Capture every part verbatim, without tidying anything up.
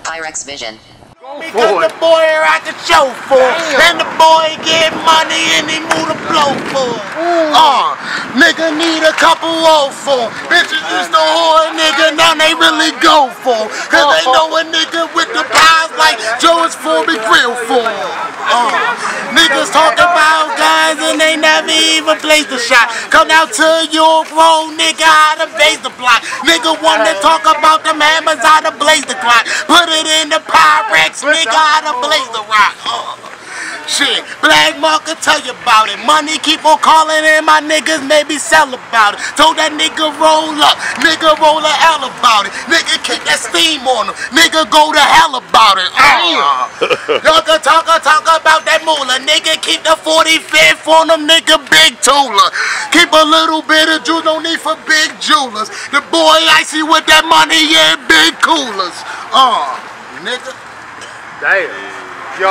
Pyrex Vision. Because the boy at the show for it. And the boy get money and he move the blow for it. Uh, nigga need a couple old for it. Bitches used to whore a nigga, now they really go for it. Cause they know a nigga with the pies like Joe is for me grill for it. Uh, niggas talk about guys and they never even placed a shot. Come out to your bro, nigga, how to base the block. Nigga wanna talk about them hammers, how to blaze the clock. Put it in the Pyrex, nigga, how to blaze the rock. Uh, shit, Black Mark can tell you about it. Money keep on calling and my niggas maybe sell about it. Told that nigga roll up, nigga roll a hell about it. Nigga keep that steam on him, nigga go to hell about it. Uh, y'all can talk, talk about that moolah. Nigga keep the forty-fifth on him, nigga big tooler. Keep a little bit of juice, no need for big jewelers. The boy icy with that money, yeah, big coolers. Uh, nigga. Damn. Yo,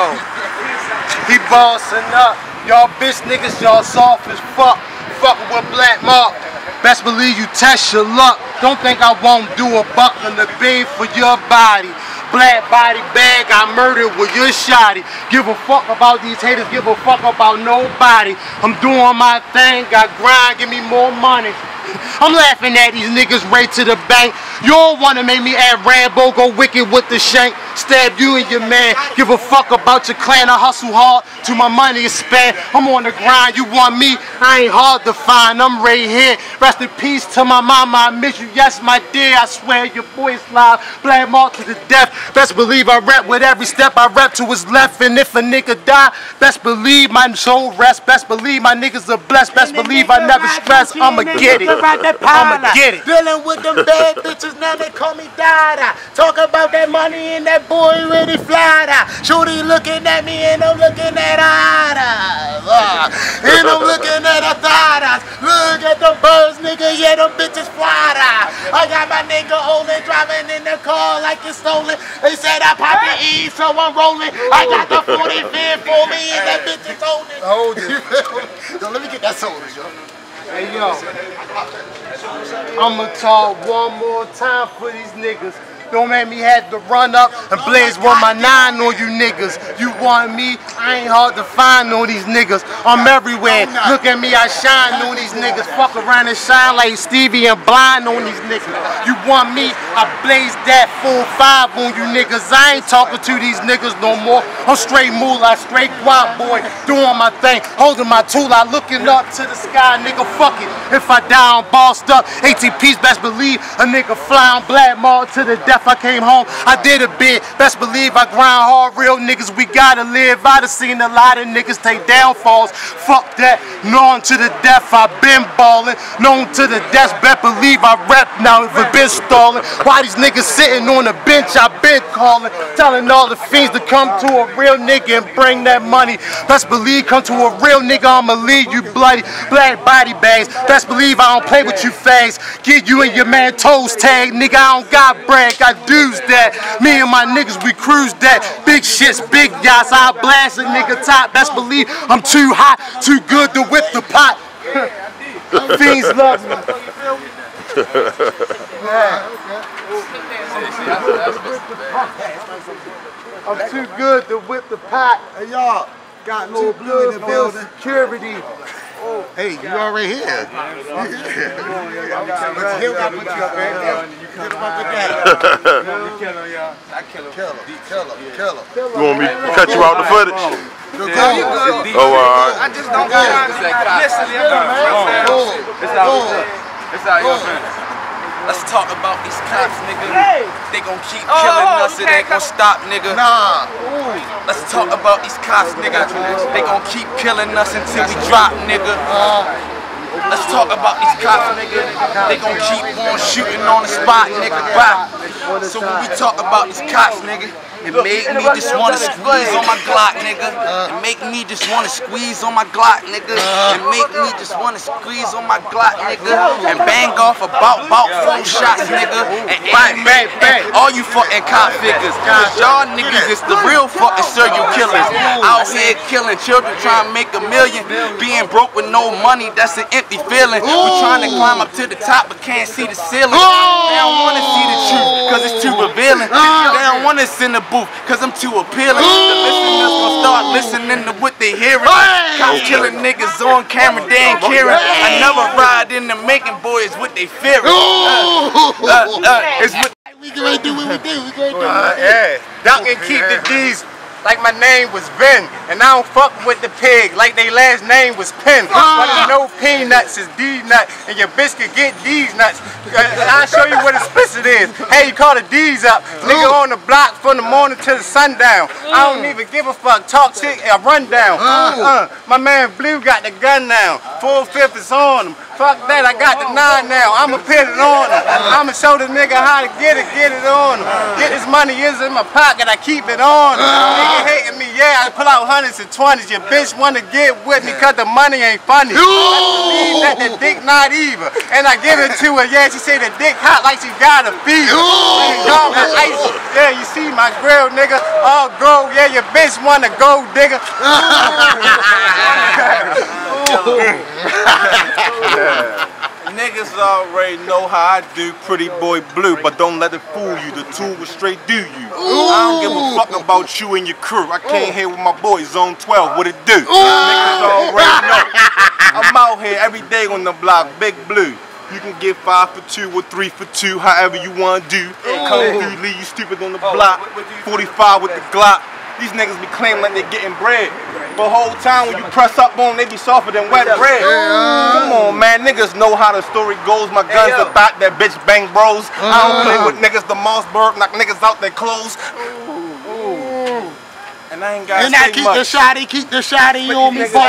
he bossing up. Y'all bitch niggas, y'all soft as fuck. Fucking with Black Mark. Best believe you test your luck. Don't think I won't do a buck on the beam for your body. Black body bag, I murdered with your shotty. Give a fuck about these haters, give a fuck about nobody. I'm doing my thing, got grind, give me more money. I'm laughing at these niggas right to the bank. You don't wanna make me add Rambo, go wicked with the shank. Stab you and your man. Give a fuck about your clan. I hustle hard till my money is spent. I'm on the grind, you want me? I ain't hard to find, I'm right here. Rest in peace to my mama, I miss you. Yes, my dear, I swear your boy is live. Black Mark to the death. Best believe I rap with every step I rap to his left. And if a nigga die, best believe my soul rest. Best believe my niggas are blessed. Best believe I never stress. I'ma get it. I'ma get it. Dealing with them bad bitches, now they call me Dada. Talk about that money and that boy really fly da. Shorty looking at me and I'm looking at Ada. Uh, and I'm looking at the Dadas. Look at the birds, nigga, yeah, them bitches fly da. I got my nigga Olin driving in the car like it's stolen. They said I pop the E, so I'm rolling. I got the forty-fifth for me and that bitch is holding. Hold it. Yo, let me get that soda, yo. Hey yo, I'ma talk one more time for these niggas. Don't make me have to run up and blaze one my nine on you niggas. You want me? I ain't hard to find on these niggas. I'm everywhere. Look at me, I shine on these niggas. Fuck around and shine like Stevie and blind on these niggas. You want me? I blaze that full five on you niggas. I ain't talking to these niggas no more. I'm straight moolah, straight guap boy, doing my thing, holding my tool. I looking up to the sky, nigga. Fuck it. If I die, I'm bossed up. A T P's best believe a nigga fly on Black Mark to the death. I came home, I did a bit. Best believe I grind hard, real niggas, we gotta live. I done seen a lot of niggas take downfalls. Fuck that, known to the death, I been ballin'. Known to the death, bet believe I rap now, if I been stallin'. Why these niggas sitting on the bench, I been callin'. Telling all the fiends to come to a real nigga and bring that money. Best believe come to a real nigga, I'ma leave you bloody. Black body bags, best believe I don't play with you fags. Get you and your man toes tag, nigga, I don't got brag. I dudes that. Me and my niggas, we cruise that. Big shits, big yachts, I blast a nigga top. Best believe I'm too hot, too good to whip the pot. Fiends love me. I'm too good to whip the pot. Hey y'all, got little blue in the building. Security. Hey, you already here. Yeah. But he'll got put you up there. Get him up again. You kill him, y'all. I kill him. Kill him. Kill him. Kill him. You want me to cut you out the footage? No, you good. Oh, alright. I just don't go around and say, listen, it's all It's all your friend. Let's talk about these cops, nigga. They gon' keep killing oh, us, it ain't gon' stop, nigga. Nah. Let's talk about these cops, nigga. They gon' keep killing us until we drop, nigga. Let's talk about these cops, nigga. They gon' keep on shooting on the spot, nigga. Wow. So when we talk about these cops, nigga, It make me just wanna squeeze on my Glock, nigga. It make me just wanna squeeze on my Glock, nigga. It make me just wanna squeeze on my Glock, nigga. And bang off about, about four shots, nigga. And aim bang, bang. all you fucking cop figures. Cause y'all niggas is the real fucking serial killers. Out here killing children, trying to make a million. Being broke with no money, that's an empty feeling. We trying to climb up to the top, but can't see the ceiling. They don't wanna see the truth, cause it's too revealing. They don't wanna sit in the booth, cause I'm too appealing. The listeners gonna start listening to what they hearing. Cops killing niggas on camera, they ain't caring. I never ride in the making boys what they fearing. Uh, uh, uh, it's what We gonna do what we do. We gonna do Uh, what we do. yeah, duck and keep the D's like my name was Ben, and I don't fuck with the pig like they last name was Penn. But it's no peanuts, it's D nut, and your bitch can get these nuts. Uh, I'll show you what explicit is. Hey, you call the D's up, nigga on the block from the morning to the sundown. I don't even give a fuck, talk shit, a rundown. Uh, my man Blue got the gun now, full fifth is on him. Fuck that, I got the nine now, I'ma put it on him. I'ma show the nigga how to get it, get it on him. Get this money is in my pocket, I keep it on him. Nigga hating me, yeah, I pull out hundreds and twenties. Your bitch wanna get with me cause the money ain't funny. I believe that the dick not even. And I give it to her, yeah, she say the dick hot like she got a fever. Y'all my ice, yeah, you see my grill, nigga. All go, yeah, your bitch wanna go, nigga. Niggas already know how I do Pretty Boy Blue, but don't let it fool you. The tool will straight do you. I don't give a fuck about you and your crew. I came here with my boys, Zone twelve, what it do? Niggas already know. I'm out here every day on the block, Big Blue. You can get five for two or three for two, however you want to do. Come through, leave you stupid on the block. forty-five with the Glock. These niggas be claiming like they getting bread. But whole time when you press up on them, they be softer than wet bread. Come on, man. Niggas know how the story goes. My guns are back, that bitch bang bros. I don't play with niggas, the Mossberg, knock niggas out their clothes. And I ain't got to And I say keep much. the shotty, keep the shotty on me, boy.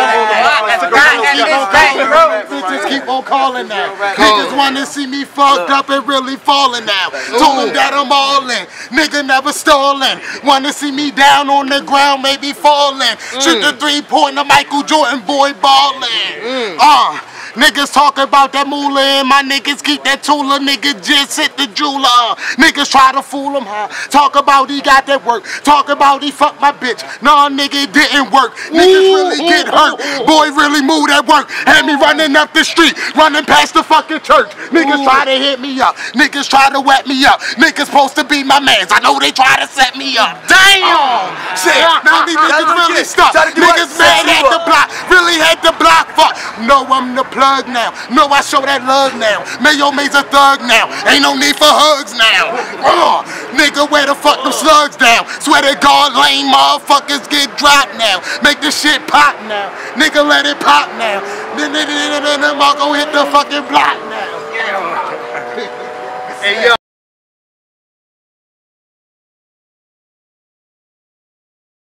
Bitches keep on calling now. Niggas wanna see me fucked up and really falling now. Told them that I'm all in. Nigga never stalling. Wanna see me down on the ground, maybe falling. Shoot the three-pointer, Michael Jordan, boy ballin'. Uh. Niggas talk about that moolah and my niggas keep that tooler. Nigga just hit the jeweler. Niggas try to fool him, huh? Talk about he got that work. Talk about he fucked my bitch. Nah, nigga, it didn't work. Niggas really get hurt. Boy really moved at work. Had me running up the street, running past the fucking church. Niggas try to hit me up. Niggas try to wet me up. Niggas supposed to be my mans. I know they try to set me up. Damn! Shit, now these niggas really stuck. Niggas mad at the block. Really had the block fuck. No, I'm the plug now. No, I show that love now. Mayo May's a thug now. Ain't no need for hugs now. Uh, nigga, where the fuck them slugs down? Swear to God, lame motherfuckers get dropped now. Make this shit pop now. Nigga, let it pop now. Then I'm gonna hit the fucking block now. Hey, yo.